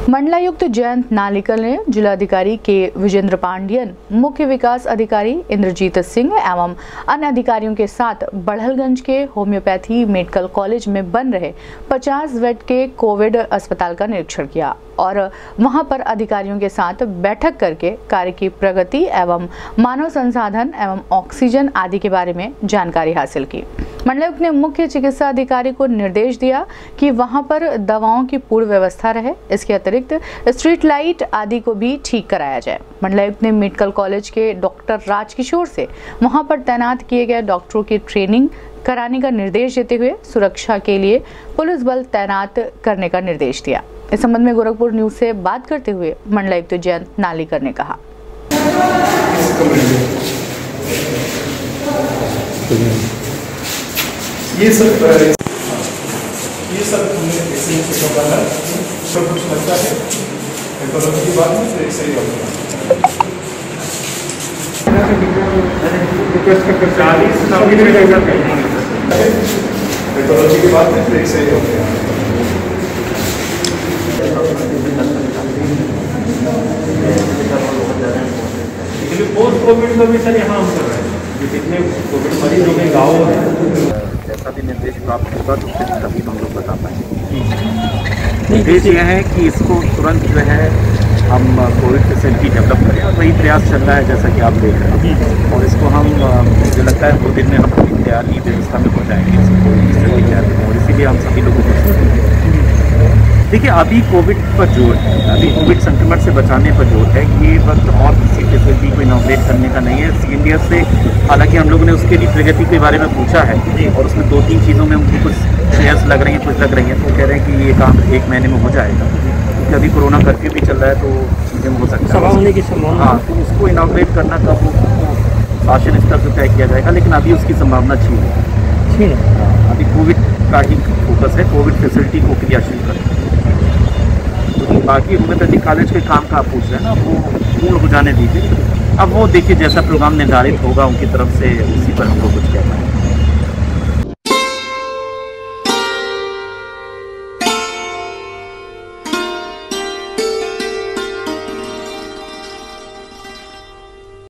मंडलायुक्त जयंत नालिकल ने जिलाधिकारी के विजेंद्र पांडियन, मुख्य विकास अधिकारी इंद्रजीत सिंह एवं अन्य अधिकारियों के साथ बढ़लगंज के होम्योपैथी मेडिकल कॉलेज में बन रहे 50 बेड के कोविड अस्पताल का निरीक्षण किया और वहां पर अधिकारियों के साथ बैठक करके कार्य की प्रगति एवं मानव संसाधन एवं ऑक्सीजन आदि के बारे में जानकारी हासिल की। मंडलायुक्त ने मुख्य चिकित्सा अधिकारी को निर्देश दिया कि वहां पर दवाओं की पूर्ण व्यवस्था रहे। इसके अतिरिक्त स्ट्रीट लाइट आदि को भी ठीक कराया जाए। मंडलायुक्त ने मेडिकल कॉलेज के डॉक्टर राजकिशोर से वहां पर तैनात किए गए डॉक्टरों की ट्रेनिंग कराने का निर्देश देते हुए सुरक्षा के लिए पुलिस बल तैनात करने का निर्देश दिया। इस संबंध में गोरखपुर न्यूज से बात करते हुए मंडलायुक्त जयंत नालिकर ने कहा, ये सब हमने ऐसे ही करना है। सब कुछ लगता है टेक्नोलॉजी की बात में तो ऐसे ही होगा। टेक्नोलॉजी की बात में तो ऐसे ही होगा। पोस्ट कोविड का भी सर यहाँ हम कर रहे हैं। जितने कोविड मरीज हो गए गाँव में, जैसा भी निर्देश प्राप्त होगा तो फिर तभी हम लोग बता पाएंगे। निर्देश यह है कि इसको तुरंत जो है हम कोविड फैसिलिटी डेवलप करें और वही प्रयास चल रहा है जैसा कि आप देख रहे हैं। और इसको हम मुझे लगता है 2 दिन में हम पूरी तैयारी व्यवस्था में हो जाएंगे और इसीलिए हम सभी लोगों को देखिए अभी कोविड पर जोर है, अभी कोविड संक्रमण से बचाने पर जोर है। ये वक्त और किसी फैसिलिटी को इनोवेट करने का नहीं है। सीनियर से हालांकि हम लोगों ने उसके लिए प्रगति के बारे में पूछा है और उसमें 2-3 चीज़ों में उनको कुछ शेयर्स लग रही हैं, कुछ लग रही हैं, तो कह रहे हैं कि ये काम 1 महीने में हो जाएगा क्योंकि अभी कोरोना कर्फ्यू भी चल रहा है तो चीज़ें हो सकता है होने की संभावना। हाँ, तो उसको इनोवेट करना कब शासन स्तर से तय किया जाएगा, लेकिन अभी उसकी संभावना छीन है। अभी कोविड का ही फोकस है, कोविड फैसिलिटी को क्रियाशील करें। बाकी होम्योपैथी कॉलेज के काम का आप पूछ रहे हैं ना, वो पूर्ण हो जाने दीजिए। अब वो देखिए जैसा प्रोग्राम निर्धारित होगा उनकी तरफ से, उसी पर हम लोग कुछ कह पाएंगे।